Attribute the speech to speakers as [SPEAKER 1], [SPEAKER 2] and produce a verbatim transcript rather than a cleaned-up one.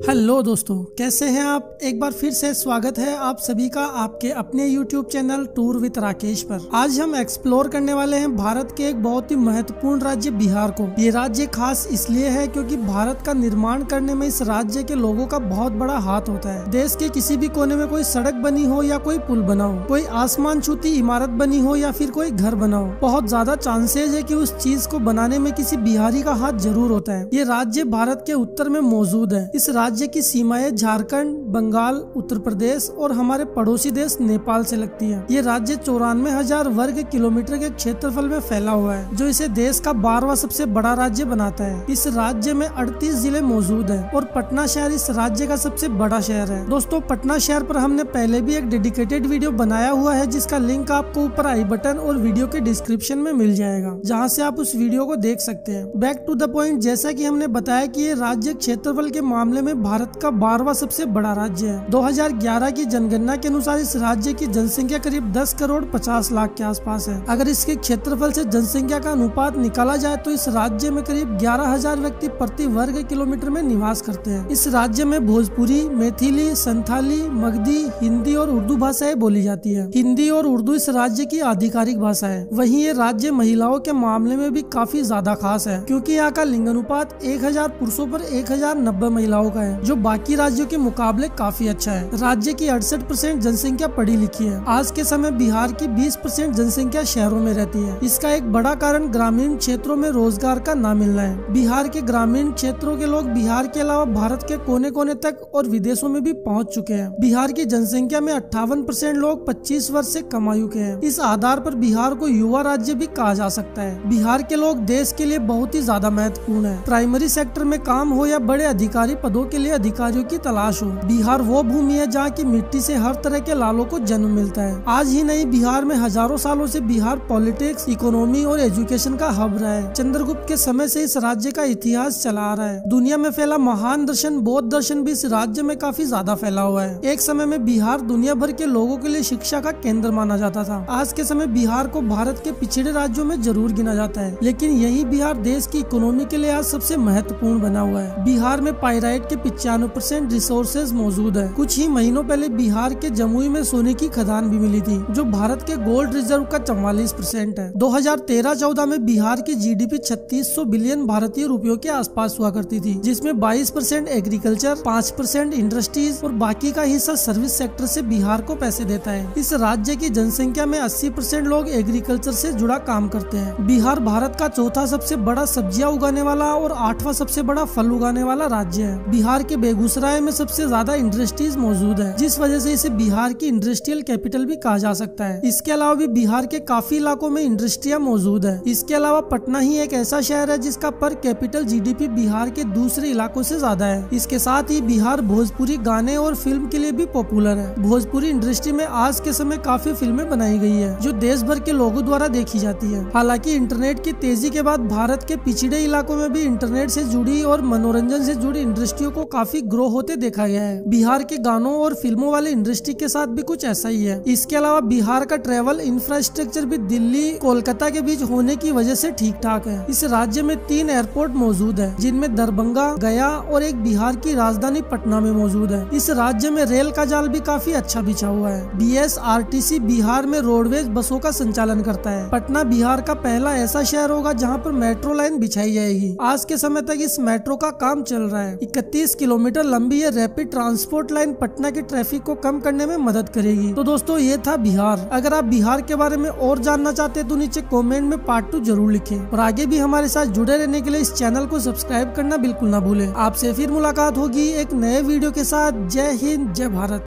[SPEAKER 1] Hello दोस्तों, कैसे हैं आप। एक बार फिर से स्वागत है आप सभी का आपके अपने YouTube channel tour with Rakesh पर। आज हम एक्सप्लोर करने वाले हैं भारत के एक बहुत ही महत्वपूर्ण राज्य बिहार को। ये राज्य खास इसलिए है क्योंकि भारत का निर्माण करने में इस राज्य के लोगों का बहुत बड़ा हाथ होता है। देश के किसी भी कोने में कोई सड़क बनी हो या कोई पुल बना हो, कोई आसमान छूती इमारत बनी हो या फिर कोई घर बना हो, बहुत ज्यादा चांसेस है कि उस चीज को बनाने में किसी बिहारी का हाथ जरूर होता है। ये राज्य भारत के उत्तर में मौजूद है। इस राज्य की सीमाएं झारखंड, बंगाल, उत्तर प्रदेश और हमारे पड़ोसी देश नेपाल से लगती है। ये राज्य चौरानवे हजार वर्ग किलोमीटर के क्षेत्रफल में फैला हुआ है, जो इसे देश का बारहवां सबसे बड़ा राज्य बनाता है। इस राज्य में अड़तीस जिले मौजूद हैं और पटना शहर इस राज्य का सबसे बड़ा शहर है। दोस्तों, पटना शहर पर हमने पहले भी एक डेडिकेटेड वीडियो बनाया हुआ है, जिसका लिंक आपको ऊपर आई बटन और वीडियो के डिस्क्रिप्शन में मिल जाएगा, जहाँ से आप उस वीडियो को देख सकते हैं। बैक टू द पॉइंट, जैसा कि हमने बताया कि ये राज्य क्षेत्रफल के मामले में भारत का बारहवां सबसे बड़ा राज्य है। दो हज़ार ग्यारह की जनगणना के अनुसार इस राज्य की जनसंख्या करीब दस करोड़ पचास लाख के आसपास है। अगर इसके क्षेत्रफल से जनसंख्या का अनुपात निकाला जाए तो इस राज्य में करीब ग्यारह हजार व्यक्ति प्रति वर्ग किलोमीटर में निवास करते हैं। इस राज्य में भोजपुरी, मैथिली, संथाली, मगधी, हिंदी और उर्दू भाषाएं बोली जाती है। हिंदी और उर्दू इस राज्य की आधिकारिक भाषा है। वहीं ये राज्य महिलाओं के मामले में भी काफी ज्यादा खास है, क्योंकि यहाँ का लिंग अनुपात एक हजार पुरुषों पर एक हजार नब्बे महिलाओं का है, जो बाकी राज्यों के मुकाबले काफी अच्छा है। राज्य की अड़सठ परसेंट जनसंख्या पढ़ी लिखी है। आज के समय बिहार की बीस परसेंट जनसंख्या शहरों में रहती है। इसका एक बड़ा कारण ग्रामीण क्षेत्रों में रोजगार का न मिलना है। बिहार के ग्रामीण क्षेत्रों के लोग बिहार के अलावा भारत के कोने कोने तक और विदेशों में भी पहुंच चुके हैं। बिहार की जनसंख्या में अट्ठावन परसेंट लोग पच्चीस वर्ष से कम आयु के हैं। इस आधार पर बिहार को युवा राज्य भी कहा जा सकता है। बिहार के लोग देश के लिए बहुत ही ज्यादा महत्वपूर्ण है। प्राइमरी सेक्टर में काम हो या बड़े अधिकारी पदों के लिए अधिकारियों की तलाश हो, बिहार वो भूमि है जहाँ की मिट्टी से हर तरह के लालों को जन्म मिलता है। आज ही नहीं, बिहार में हजारों सालों से बिहार पॉलिटिक्स, इकोनॉमी और एजुकेशन का हब रहा है। चंद्रगुप्त के समय से इस राज्य का इतिहास चला आ रहा है। दुनिया में फैला महान दर्शन बौद्ध दर्शन भी इस राज्य में काफी ज्यादा फैला हुआ है। एक समय में बिहार दुनिया भर के लोगों के लिए शिक्षा का केंद्र माना जाता था। आज के समय बिहार को भारत के पिछड़े राज्यों में जरूर गिना जाता है, लेकिन यही बिहार देश की इकोनॉमी के लिए आज सबसे महत्वपूर्ण बना हुआ है। बिहार में पाइराइट के पिचानवे परसेंट रिसोर्सेज मौजूद है। कुछ ही महीनों पहले बिहार के जमुई में सोने की खदान भी मिली थी, जो भारत के गोल्ड रिजर्व का चौवालीस परसेंट है। दो हज़ार तेरह चौदह में बिहार की जीडीपी छत्तीस सौ बिलियन भारतीय रुपयों के आसपास हुआ करती थी, जिसमें बाईस परसेंट एग्रीकल्चर, पाँच परसेंट इंडस्ट्रीज और बाकी का हिस्सा सर्विस सेक्टर से बिहार को पैसे देता है। इस राज्य की जनसंख्या में अस्सी परसेंट लोग एग्रीकल्चर से जुड़ा काम करते हैं। बिहार भारत का चौथा सबसे बड़ा सब्जियां उगाने वाला और आठवां सबसे बड़ा फल उगाने वाला राज्य है। बिहार के बेगूसराय में सबसे ज्यादा इंडस्ट्रीज मौजूद है, जिस वजह से इसे बिहार की इंडस्ट्रियल कैपिटल भी कहा जा सकता है। इसके अलावा भी बिहार के काफी इलाकों में इंडस्ट्रियां मौजूद है। इसके अलावा पटना ही एक ऐसा शहर है जिसका पर कैपिटल जीडीपी बिहार के दूसरे इलाकों से ज्यादा है। इसके साथ ही बिहार भोजपुरी गाने और फिल्म के लिए भी पॉपुलर है। भोजपुरी इंडस्ट्री में आज के समय काफी फिल्में बनाई गई है, जो देश भर के लोगों द्वारा देखी जाती है। हालांकि इंटरनेट की तेजी के बाद भारत के पिछड़े इलाकों में भी इंटरनेट से जुड़ी और मनोरंजन से जुड़ी इंडस्ट्रियों को काफी ग्रो होते देखा गया है। बिहार के गानों और फिल्मों वाले इंडस्ट्री के साथ भी कुछ ऐसा ही है। इसके अलावा बिहार का ट्रेवल इंफ्रास्ट्रक्चर भी दिल्ली, कोलकाता के बीच होने की वजह से ठीक ठाक है। इस राज्य में तीन एयरपोर्ट मौजूद है, जिनमें दरभंगा, गया और एक बिहार की राजधानी पटना में मौजूद है। इस राज्य में रेल का जाल भी काफी अच्छा बिछा हुआ है। B S R T C Bihar में रोडवेज बसों का संचालन करता है। पटना बिहार का पहला ऐसा शहर होगा जहाँ पर मेट्रो लाइन बिछाई जाएगी। आज के समय तक इस मेट्रो का काम चल रहा है। इकतीस किलोमीटर लंबी ये रैपिड ट्रांसपोर्ट लाइन पटना के ट्रैफिक को कम करने में मदद करेगी। तो दोस्तों, ये था बिहार। अगर आप बिहार के बारे में और जानना चाहते हैं तो नीचे कमेंट में पार्ट टू जरूर लिखें, और आगे भी हमारे साथ जुड़े रहने के लिए इस चैनल को सब्सक्राइब करना बिल्कुल ना भूलें। आपसे फिर मुलाकात होगी एक नए वीडियो के साथ। जय हिंद, जय भारत।